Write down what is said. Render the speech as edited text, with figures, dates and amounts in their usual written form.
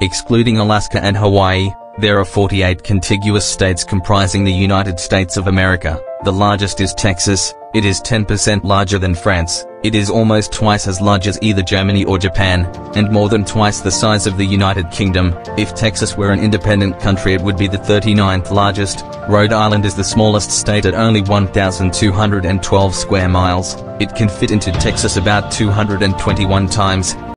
Excluding Alaska and Hawaii, there are 48 contiguous states comprising the United States of America. The largest is Texas. It is 10% larger than France. It is almost twice as large as either Germany or Japan, and more than twice the size of the United Kingdom. If Texas were an independent country, it would be the 39th largest. Rhode Island is the smallest state at only 1,212 square miles. It can fit into Texas about 221 times.